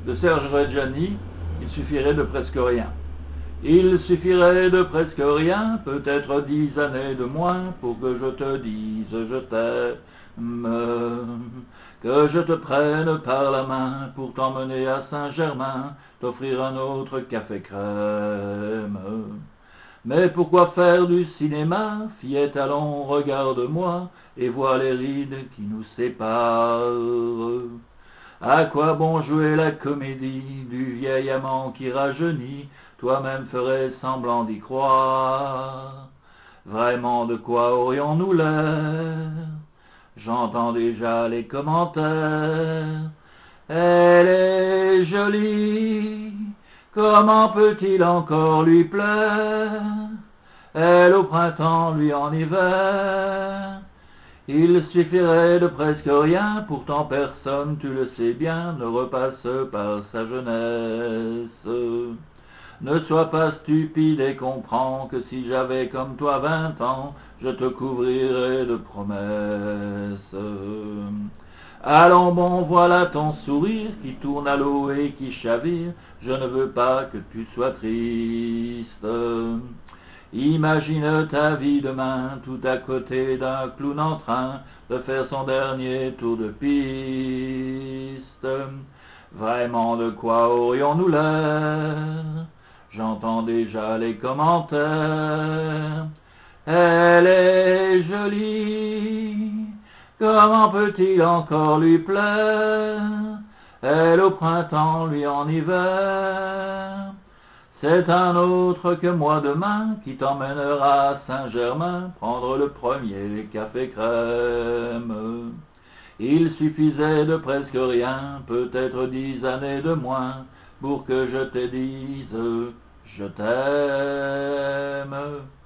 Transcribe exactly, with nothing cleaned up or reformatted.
de Serge Reggiani, il suffirait de presque rien. Il suffirait de presque rien, peut-être dix années de moins, pour que je te dise je t'aime, que je te prenne par la main pour t'emmener à Saint-Germain, t'offrir un autre café crème. Mais pourquoi faire du cinéma? Fillette, allons, regarde-moi, et vois les rides qui nous séparent. À quoi bon jouer la comédie du vieil amant qui rajeunit? Toi-même ferais semblant d'y croire. Vraiment, de quoi aurions-nous l'air? J'entends déjà les commentaires. Elle est jolie, comment peut-il encore lui plaire? Elle au printemps, lui en hiver. Il suffirait de presque rien, pourtant personne, tu le sais bien, ne repasse par sa jeunesse. Ne sois pas stupide et comprends que si j'avais comme toi vingt ans, je te couvrirais de promesses. Allons bon, voilà ton sourire qui tourne à l'eau et qui chavire, je ne veux pas que tu sois triste. Imagine ta vie demain, tout à côté d'un clown en train de faire son dernier tour de piste. Vraiment, de quoi aurions-nous l'air? J'entends déjà les commentaires. Elle est jolie, comment peut-il encore lui plaire? Elle au printemps, lui en hiver. C'est un autre que moi demain qui t'emmènera à Saint-Germain prendre le premier café crème. Il suffisait de presque rien, peut-être dix années de moins, pour que je te dise je t'aime.